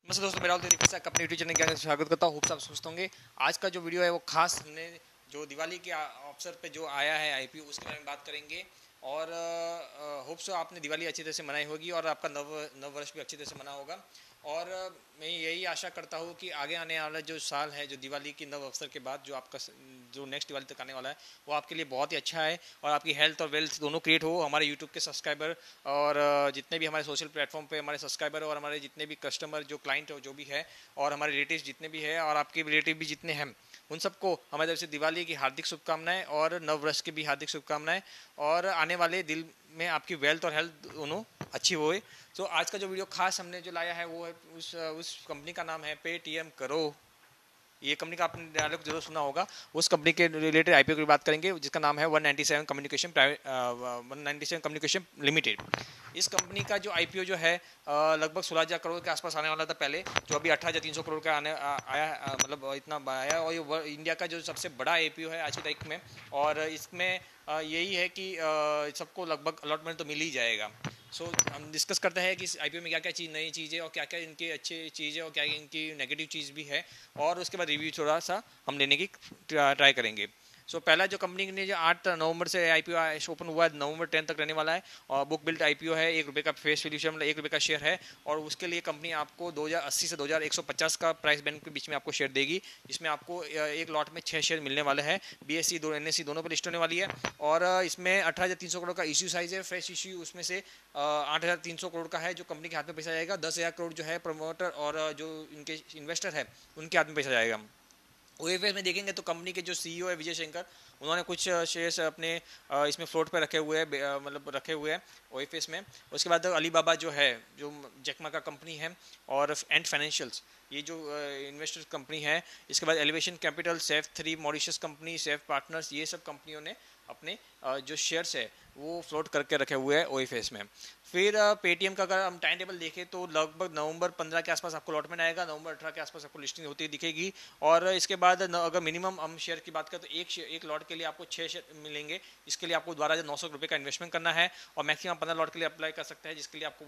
नमस्ते दोस्तों, मेरा तरीके से अपने यूट्यूब चैनल के स्वागत करता हूँ। होप आप स्वस्थ होंगे। आज का जो वीडियो है वो खास हमने जो दिवाली के अवसर पे जो आया है आईपीओ उसके बारे में बात करेंगे। और होप सो आपने दिवाली अच्छी तरह से मनाई होगी और आपका नव वर्ष भी अच्छी तरह से मना होगा। और मैं यही आशा करता हूँ कि आगे आने वाला जो साल है, जो दिवाली की नव अवसर के बाद जो आपका जो नेक्स्ट दिवाली तक आने वाला है, वो आपके लिए बहुत ही अच्छा है और आपकी हेल्थ और वेल्थ दोनों क्रिएट हो। हमारे यूट्यूब के सब्सक्राइबर और जितने भी हमारे सोशल प्लेटफॉर्म पे हमारे सब्सक्राइबर और हमारे जितने भी कस्टमर जो क्लाइंट जो भी है और हमारे रिलेटिव जितने भी है और आपके रिलेटिव भी जितने हैं, उन सबको हमारी तरफ से दिवाली की हार्दिक शुभकामनाएं और नव वर्ष की भी हार्दिक शुभकामनाएं। और आने वाले दिल में आपकी वेल्थ और हेल्थ दोनों अच्छी होए। तो आज का जो वीडियो खास हमने जो लाया है वो है उस कंपनी का नाम है पेटीएम करो। ये कंपनी का आपने डायलॉग जरूर सुना होगा। उस कंपनी के रिलेटेड आईपीओ की बात करेंगे जिसका नाम है 197 कम्युनिकेशन प्राइवेट 197 कम्युनिकेशन लिमिटेड। इस कंपनी का जो आईपीओ जो है लगभग 16,000 करोड़ के आसपास आने वाला था पहले, जो अभी 18,300 करोड़ का आया मतलब इतना आया। और ये इंडिया का जो सबसे बड़ा आईपीओ है आज की तारीख में। और इसमें यही है कि सबको लगभग अलॉटमेंट तो मिल ही जाएगा। हम डिस्कस करते हैं कि इस आईपीओ में क्या क्या चीज़ नई चीज़ है और क्या क्या इनकी अच्छी चीज़ है और क्या इनकी नेगेटिव चीज़ भी है। और उसके बाद रिव्यू थोड़ा सा हम लेने की ट्राई करेंगे। पहला जो कंपनी ने जो 8 नवंबर से आईपीओ ओपन हुआ है, नवंबर 10 तक रहने वाला है। और बुक बिल्ड आईपीओ है, ₹1 का फेस वैल्यू मतलब ₹1 का शेयर है। और उसके लिए कंपनी आपको 2080 से 2150 का प्राइस बैंड के बीच में आपको शेयर देगी, जिसमें आपको एक लॉट में 6 शेयर मिलने वाले हैं। बीएससी दो एनएससी दोनों पर लिस्ट होने वाली है। और इसमें 18,300 करोड़ का इश्यू साइज है, फ्रेश इश्यू उसमें से 8,300 करोड़ का है जो कंपनी के हाथ में पैसा जाएगा। 10,000 करोड़ जो है प्रमोटर और जो इनके इन्वेस्टर है उनके हाथ में पैसा जाएगा। ओएफएस में देखेंगे तो कंपनी के जो सीईओ है विजय शंकर, उन्होंने कुछ शेयर्स अपने इसमें फ्लोट पे रखे हुए हैं, मतलब रखे हुए हैं ओएफएस में। उसके बाद अलीबाबा जो है, जो जैकमा का कंपनी है, और एंड फाइनेंशियल्स, ये जो इन्वेस्टर कंपनी है। इसके बाद Elevation Capital, SAIF 3 Mauritius company, SAIF partners, ये सब कंपनियों ने अपने जो शेयर्स है वो फ्लोट करके रखे हुए हैं ओएफएस में। फिर पेटीएम का अगर हम टाइम टेबल देखें तो लगभग नवंबर 15 के आसपास आपको अलॉटमेंट आएगा, नवंबर 18 के आसपास आपको लिस्टिंग होती दिखेगी। और इसके बाद अगर मिनिमम हम शेयर की बात करें तो एक लॉट के लिए आपको 6 शेयर मिलेंगे। इसके लिए आपको दोबारा 900 रुपये का इन्वेस्टमेंट करना है और मैक्सिमम 15 लॉट के लिए अप्लाई कर सकते हैं, जिसके लिए आपको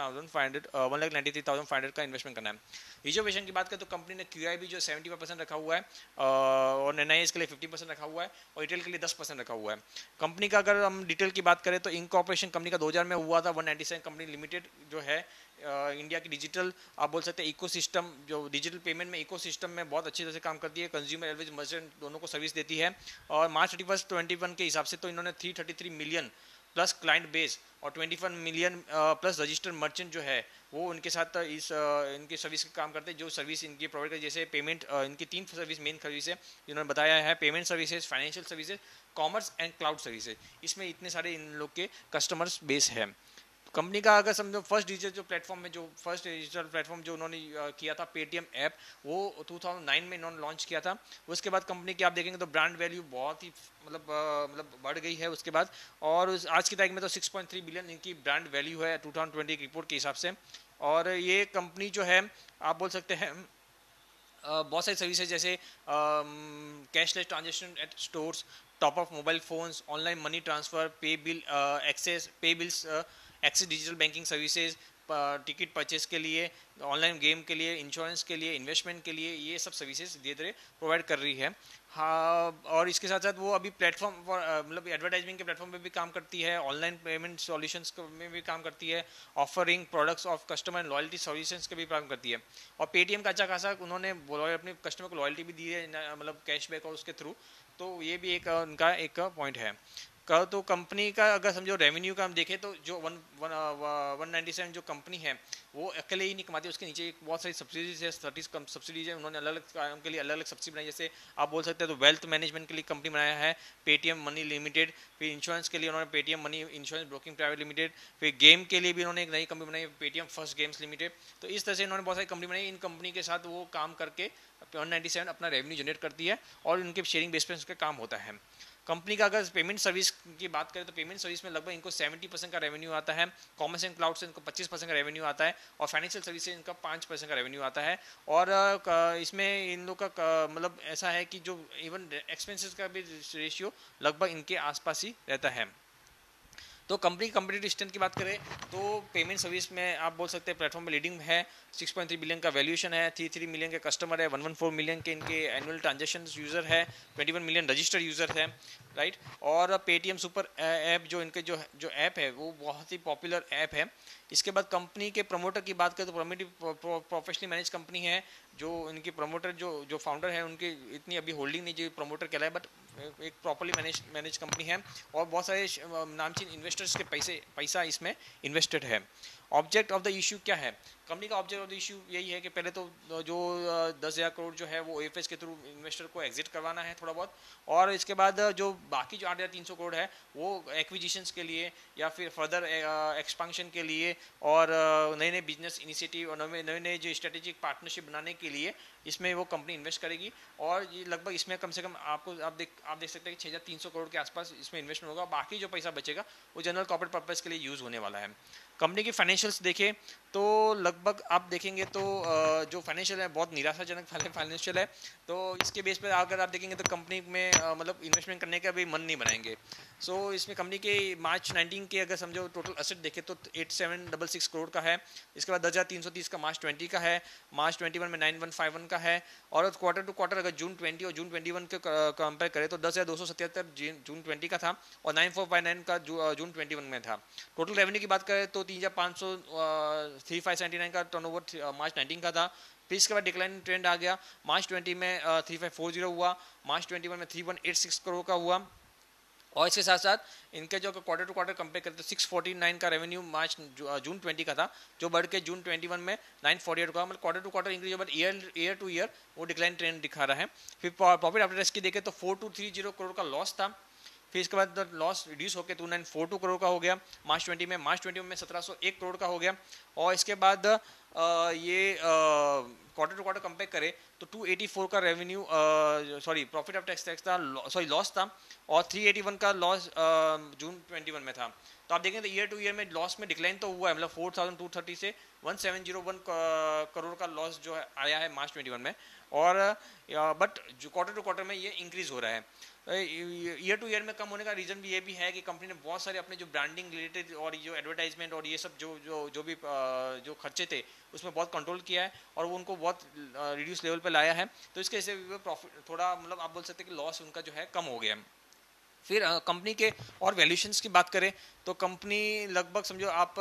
1,93,500 का इन्वेस्टमेंट करना है। रिजर्वेशन की बात करें तो कंपनी ने क्यूआईबी जो 75% रखा हुआ है और एनआईएस के लिए 50% रखा हुआ है और रिटेल के लिए 10% रखा हुआ है। कंपनी का अगर हम डिटेल की बात करें तो इनकॉर्पोरेशन कंपनी का 2000 में हुआ था। 197 कंपनी लिमिटेड जो है इंडिया की डिजिटल, आप बोल सकते हैं इकोसिस्टम, जो डिजिटल पेमेंट में इकोसिस्टम में बहुत अच्छी तरह से काम करती है। कंज्यूमर एवरेज मर्चेंट दोनों को सर्विस देती है। और मार्च 31 21 के हिसाब से तो इन्होंने 333 मिलियन प्लस क्लाइंट बेस और 21 मिलियन प्लस रजिस्टर्ड मर्चेंट जो है वो उनके साथ इनकी सर्विस का काम करते हैं। जो सर्विस इनकी प्रोवाइड करते जैसे पेमेंट, इनकी 3 सर्विस मेन सर्विस है जिन्होंने बताया है: payment services, financial services, commerce and cloud services. इसमें इतने सारे इन लोग के कस्टमर्स बेस है। कंपनी का अगर समझो फर्स्ट डिजिटल जो प्लेटफॉर्म में, जो फर्स्ट डिजिटल प्लेटफॉर्म जो उन्होंने किया था पेटीएम ऐप, वो 2009 में इन्होंने लॉन्च किया था। उसके बाद कंपनी की आप देखेंगे तो ब्रांड वैल्यू बहुत ही मतलब बढ़ गई है उसके बाद। और आज की तारीख में तो 6.3 बिलियन इनकी ब्रांड वैल्यू है 2020 की रिपोर्ट के हिसाब से। और ये कंपनी जो है आप बोल सकते हैं बहुत सारी सर्विसेज जैसे cashless transaction at stores, top of mobile phones, online money transfer, pay bill access, pay bills, access digital banking services, ticket purchase के लिए, ऑनलाइन गेम के लिए, इंश्योरेंस के लिए, इन्वेस्टमेंट के लिए, ये सब सर्विसेज धीरे धीरे प्रोवाइड कर रही है। हाँ, और इसके साथ साथ वो अभी प्लेटफॉर्म मतलब एडवर्टाइजमेंट के प्लेटफॉर्म पे भी काम करती है, ऑनलाइन पेमेंट सॉल्यूशंस में भी काम करती है, offering products of customer and loyalty solutions के भी काम करती है। और पेटीएम का अच्छा खासा उन्होंने अपने कस्टमर को लॉयल्टी भी दी है, मतलब कैशबैक और उसके थ्रू। तो ये भी एक उनका एक पॉइंट है। तो कंपनी का अगर समझो रेवेन्यू का हम देखें तो जो 197 जो कंपनी है वो अकेले ही नहीं कमाती, उसके नीचे बहुत सारी सब्सिडीज है, 30 सब्सिडीज है। उन्होंने अलग अलग काम के लिए अलग अलग सब्सिडी बनाई। जैसे आप बोल सकते हैं तो वेल्थ मैनेजमेंट के लिए कंपनी बनाया है पेटीएम मनी लिमिटेड। फिर इंश्योरेंस के लिए उन्होंने Paytm money insurance broking private limited. फिर गेम के लिए भी उन्होंने एक नई कंपनी बनाई पेटीएम फर्स्ट गेम्स लिमिटेड। तो इस तरह से इन्होंने बहुत सारी कंपनी बनाई। इन कंपनी के साथ वो काम करके 197 अपना रेवेन्यू जनरेट करती है और उनके शेयरिंग बेस पे उसका काम होता है। कंपनी का अगर पेमेंट सर्विस की बात करें तो पेमेंट सर्विस में लगभग इनको 70% का रेवेन्यू आता है। कॉमर्स एंड क्लाउड से इनको 25% का रेवेन्यू आता है और फाइनेंशियल सर्विस से इनका 5% का रेवेन्यू आता है। और इसमें इन लोग का मतलब ऐसा है कि जो इवन एक्सपेंसेस का भी रेशियो लगभग इनके आसपास ही रहता है। तो कंपनी कंपटीटिव स्ट्रेंथ की बात करें तो पेमेंट सर्विस में आप बोल सकते हैं प्लेटफॉर्म में लीडिंग है, 6.3 बिलियन का वैल्यूएशन है, 33 मिलियन के कस्टमर है, 114 मिलियन के इनके एनुअल ट्रांजेक्शन यूज़र है, 21 मिलियन रजिस्टर्ड यूज़र है, राइट। और पेटीएम सुपर ऐप जो इनके जो ऐप है वो बहुत ही पॉपुलर ऐप है। इसके बाद कंपनी के प्रमोटर की बात करें तो प्रोफेशनली मैनेज कंपनी है। जो इनके प्रमोटर जो फाउंडर है उनकी इतनी अभी होल्डिंग नहीं जो प्रमोटर कहलाए, बट एक प्रॉपर्ली मैनेज कंपनी है और बहुत सारे नामचीन इन्वेस्टर्स के पैसा इसमें इन्वेस्टेड है। ऑब्जेक्ट ऑफ द इशू क्या है? कंपनी का ऑब्जेक्ट ऑफ द इशू यही है कि पहले तो जो 10,000 करोड़ जो है वो एफएस के थ्रू इन्वेस्टर को एग्जिट करवाना है थोड़ा बहुत, और इसके बाद जो बाकी जो 8,300 करोड़ है वो एक्विजिशंस के लिए या फिर फर्दर एक्सपांशन के लिए और नए नए बिजनेस इनिशिएटिव और नए नए जो स्ट्रेटेजिक पार्टनरशिप बनाने के लिए इसमें वो कंपनी इन्वेस्ट करेगी। और ये लगभग इसमें कम से कम आप देख सकते हैं कि 6,300 करोड़ के आसपास इसमें इन्वेस्टमेंट होगा। बाकी जो पैसा बचेगा वो जनरल कॉर्पोरेट पर्पस के लिए यूज़ होने वाला है। कंपनी की फाइनेंशियल्स देखें तो लगभग आप देखेंगे तो जो फाइनेंशियल है बहुत निराशाजनक फाइनेंशियल है। तो इसके बेस पर अगर आप देखेंगे तो कंपनी में मतलब इन्वेस्टमेंट करने का भी मन नहीं बनाएंगे। सो इसमें कंपनी के मार्च 19 के अगर समझो टोटल एसेट देखें तो 8766 करोड़ का है। इसके बाद 10,330 का मार्च 20 का है, मार्च 21 में 9151 का है। और क्वार्टर टू क्वार्टर अगर जून 20 और जून 21 के कंपेयर करें तो 10,277 जून 20 का था और 9459 का जून 21 में था। टोटल रेवेन्यू की बात करें तो 3,579 का टर्नओवर मार्च 19 का था। फिर इसके बाद डिक्लाइन ट्रेंड आ गया, मार्च 20 में 3,540 हुआ, मार्च 21 में 3,186 करोड़ का हुआ। और इसके साथ साथ इनके जो क्वार्टर टू क्वार्टर कंपेयर करते तो 649 का रेवेन्यू मार्च जून 20 का था जो बढ़ के जून 21 में 948 का, मतलब quarter to quarter increase, but year to year वो डिक्लाइन ट्रेंड दिखा रहा है। फिर प्रॉफिट आफ्टर टैक्स की देखें तो 4,230 करोड़ का लॉस था। फिर इसके बाद लॉस रिड्यूस होकर 2,942 करोड़ का हो गया मार्च 20 में। मार्च 21 में 1,701 करोड़ का हो गया। और इसके बाद ये क्वार्टर टू क्वार्टर कंपेयर करें तो 284 का रेवेन्यू प्रॉफिट ऑफ टैक्स था, लॉस था, और 381 का लॉस जून 21 में था। तो आप देखें तो ईयर टू ईयर में लॉस में डिक्लाइन तो हुआ है, मतलब 4,230 से 1,701 करोड़ का लॉस जो है आया है मार्च 21 में। और बट जो क्वार्टर टू क्वार्टर में ये इंक्रीज हो रहा है। ईयर टू ईयर में कम होने का रीज़न भी ये भी है कि कंपनी ने बहुत सारे अपने जो ब्रांडिंग रिलेटेड और जो एडवर्टाइजमेंट और ये सब जो भी जो खर्चे थे उसमें बहुत कंट्रोल किया है और वो उनको बहुत रिड्यूस लेवल पे लाया है। तो इसके से प्रॉफिट थोड़ा, मतलब आप बोल सकते हैं कि लॉस उनका जो है कम हो गया है। फिर कंपनी के और वैल्यूएशंस की बात करें तो कंपनी लगभग समझो आप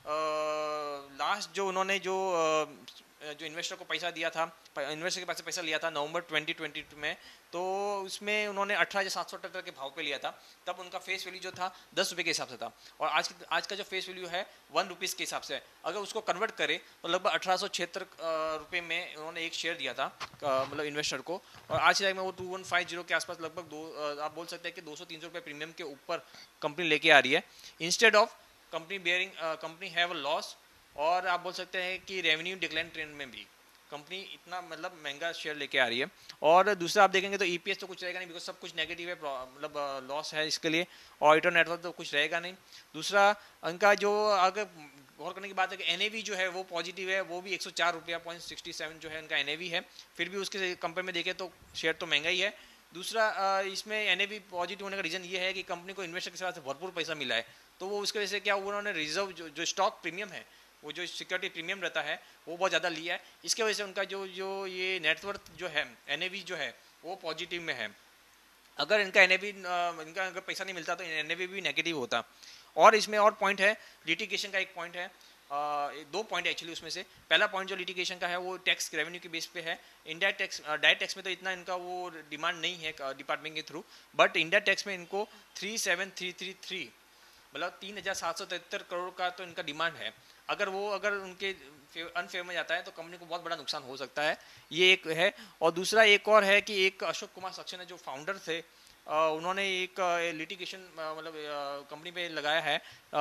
लास्ट जो उन्होंने जो इन्वेस्टर को पैसा दिया था, इन्वेस्टर के पास से पैसा लिया था नवंबर 2022 में, तो उसमें उन्होंने 18,778 के भाव पे लिया था। तब उनका फेस वैल्यू जो था 10 रुपये के हिसाब से था और आज का जो फेस वैल्यू है 1 रुपीज़ के हिसाब से। अगर उसको कन्वर्ट करें तो लगभग 1876 रुपये में उन्होंने एक शेयर दिया था मतलब इन्वेस्टर को, और आज की तारीख में वो 2150 के आसपास लगभग आप बोल सकते हैं कि 200-300 रुपये प्रीमियम के ऊपर कंपनी लेके आ रही है। Instead of company have a loss, और आप बोल सकते हैं कि रेवेन्यू डिक्लाइन ट्रेंड में भी कंपनी इतना मतलब महंगा शेयर लेके आ रही है। और दूसरा आप देखेंगे तो ईपीएस तो कुछ रहेगा नहीं, बिकॉज सब कुछ नेगेटिव है, मतलब लॉस है इसके लिए, और रिटर्न नेटवर्क तो कुछ रहेगा नहीं। दूसरा उनका जो अगर गौर करने की बात है कि एनएवी जो है वो पॉजिटिव है, वो भी 104 रुपया 0.67 जो है उनका एनएवी है। फिर भी उसके कंपेयर में देखें तो शेयर तो महंगा ही है। दूसरा इसमें एनएवी पॉजिटिव होने का रीज़न ये है कि कंपनी को इन्वेस्टर के साथ भरपूर पैसा मिला है, तो वो उसकी वजह से क्या उन्होंने रिजर्व जो स्टॉक प्रीमियम है, वो जो सिक्योरिटी प्रीमियम रहता है वो बहुत ज़्यादा लिया है। इसके वजह से उनका जो ये नेटवर्थ जो है एनएवी जो है वो पॉजिटिव में है। अगर इनका एनएवी इनका अगर पैसा नहीं मिलता तो एनएवी भी नेगेटिव होता। और इसमें और पॉइंट है, लिटिगेशन का एक पॉइंट है, 2 पॉइंट है एक्चुअली उसमें से। पहला पॉइंट जो लिटिगेशन का है वो टैक्स रेवेन्यू के बेस पे है। इंडायरेक्ट टैक्स, डायरेक्ट टैक्स में तो इतना इनका वो डिमांड नहीं है डिपार्टमेंट के थ्रू, बट इंडायरेक्ट टैक्स में इनको 37333 मतलब 3,773 करोड़ का तो इनका डिमांड है। अगर उनके अनफेवर में जाता है तो कंपनी को बहुत बड़ा नुकसान हो सकता है, ये एक है। और दूसरा एक और है कि एक अशोक कुमार सक्सेना जो फाउंडर थे, उन्होंने एक लिटिगेशन मतलब कंपनी पे लगाया है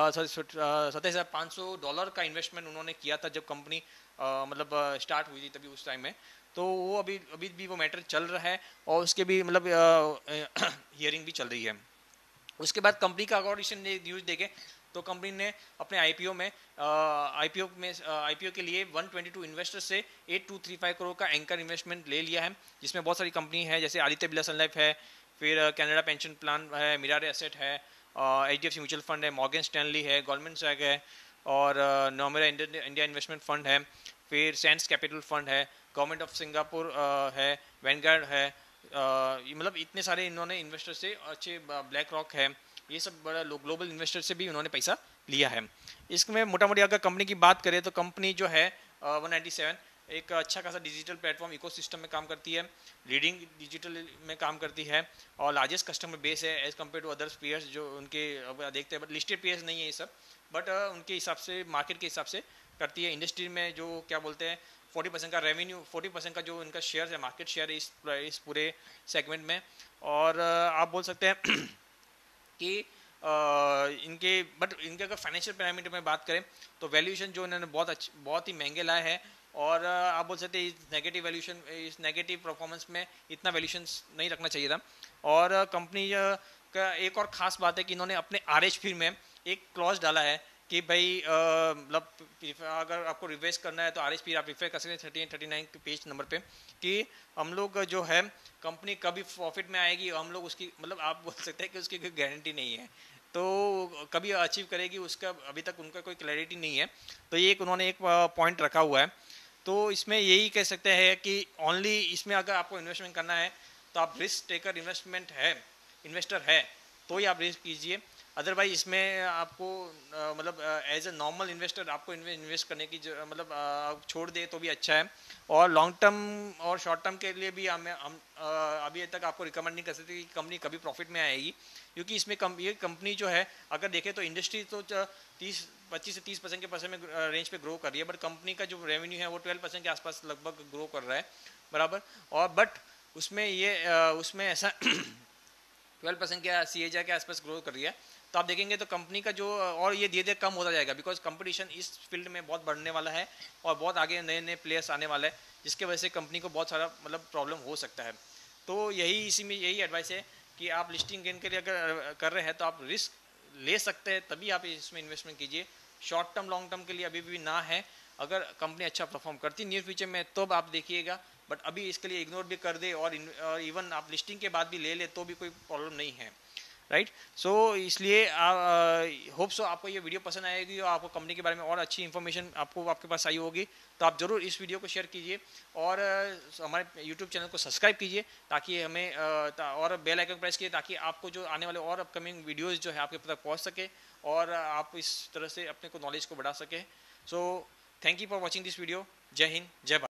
$27,500 का इन्वेस्टमेंट उन्होंने किया था जब कंपनी मतलब स्टार्ट हुई थी तभी उस टाइम में। तो वो अभी भी वो मैटर चल रहा है और उसके भी मतलब हियरिंग भी चल रही है। उसके बाद कंपनी का अगर न्यूज देखें तो कंपनी ने अपने आईपीओ के लिए 122 इन्वेस्टर से 8235 करोड़ का एंकर इन्वेस्टमेंट ले लिया है, जिसमें बहुत सारी कंपनी है जैसे आदित्य बिरला सन लाइफ है, फिर कनाडा पेंशन प्लान है, मिरारे एसेट है, HDFC म्यूचुअल फंड है, मॉर्गन स्टैनली है, गोल्डमैन सैक है, और नोमेरा इंडिया इन्वेस्टमेंट फंड है, फिर सेंस कैपिटल फंड है, गवर्नमेंट ऑफ सिंगापुर है, वैनगार्ड है, मतलब इतने सारे इन्होंने इन्वेस्टर से अच्छे, ब्लैक रॉक है, ये सब बड़ा ग्लोबल इन्वेस्टर से भी उन्होंने पैसा लिया है। इसमें मोटा मोटी अगर कंपनी की बात करें तो कंपनी जो है 197 एक अच्छा खासा डिजिटल प्लेटफॉर्म इकोसिस्टम में काम करती है, लीडिंग डिजिटल में काम करती है, और लार्जेस्ट कस्टमर बेस है as compared to others peers जो उनके अब देखते हैं, बट लिस्टेड पीयर्स नहीं है ये सब, बट उनके हिसाब से मार्केट के हिसाब से करती है। इंडस्ट्री में जो क्या बोलते हैं 40% का रेवेन्यू, 40% का जो इनका शेयर है, मार्केट शेयर है इस पूरे सेगमेंट में। और आप बोल सकते हैं कि इनके अगर फाइनेंशियल पैरामीटर में बात करें तो वैल्यूएशन जो इन्होंने बहुत ही महंगे लाए हैं, और आप बोल सकते हैं इस नेगेटिव परफॉर्मेंस में इतना वैल्यूएशन नहीं रखना चाहिए था। और कंपनी का एक और ख़ास बात है कि इन्होंने अपने RHP में एक क्लॉज डाला है कि भाई मतलब अगर आपको रिवाइज करना है तो RHP आप रिफर कर सकते हैं 38-39 के पेज नंबर पे, कि हम लोग जो है कंपनी कभी प्रॉफिट में आएगी, हम लोग उसकी मतलब आप बोल सकते हैं कि उसकी कोई गारंटी नहीं है, तो कभी अचीव करेगी उसका अभी तक उनका कोई क्लैरिटी नहीं है। तो ये एक उन्होंने एक पॉइंट रखा हुआ है। तो इसमें यही कह सकते हैं कि ओनली इसमें अगर आपको इन्वेस्टमेंट करना है तो आप रिस्क टेकर इन्वेस्टर है तो ही आप रिस्क कीजिए। अदरवाइज इसमें आपको मतलब एज ए नॉर्मल इन्वेस्टर आपको इन्वेस्ट करने की मतलब छोड़ दे तो भी अच्छा है। और लॉन्ग टर्म और शॉर्ट टर्म के लिए भी हम अभी तक आपको रिकमेंड नहीं कर सकते कि कंपनी कभी प्रॉफिट में आएगी, क्योंकि इसमें ये कंपनी जो है अगर देखें तो इंडस्ट्री तो 25 से 30% के परसेंट में रेंज पे ग्रो कर रही है, बट कंपनी का जो रेवेन्यू है वो 12% के आसपास लगभग ग्रो कर रहा है बराबर। और बट उसमें ऐसा 12% के CAGR के आसपास ग्रो कर रही है, तो आप देखेंगे तो कंपनी का जो और ये धीरे धीरे कम होता जाएगा, बिकॉज कंपटीशन इस फील्ड में बहुत बढ़ने वाला है और बहुत आगे नए नए प्लेयर्स आने वाले हैं, जिसके वजह से कंपनी को बहुत सारा मतलब प्रॉब्लम हो सकता है। तो इसी में यही एडवाइस है कि आप लिस्टिंग गेन के लिए अगर कर रहे हैं तो आप रिस्क ले सकते हैं, तभी आप इसमें इन्वेस्टमेंट कीजिए। शॉर्ट टर्म लॉन्ग टर्म के लिए अभी भी ना है। अगर कंपनी अच्छा परफॉर्म करती नियर फ्यूचर में तो आप देखिएगा, बट अभी इसके लिए इग्नोर भी कर दे और इवन आप लिस्टिंग के बाद भी ले ले तो भी कोई प्रॉब्लम नहीं है, राइट। सो इसलिए होप सो आपको ये वीडियो पसंद आएगी और आपको कंपनी के बारे में और अच्छी इन्फॉर्मेशन आपके पास आई होगी, तो आप ज़रूर इस वीडियो को शेयर कीजिए और हमारे यूट्यूब चैनल को सब्सक्राइब कीजिए, ताकि हमें और बेल आइकन प्रेस कीजिए ताकि आपको जो आने वाले और अपकमिंग वीडियोज़ जो है आपके तक पहुँच सके और आप इस तरह से अपने को नॉलेज को बढ़ा सके। So thank you for watching this video. जय हिंद, जय भारत।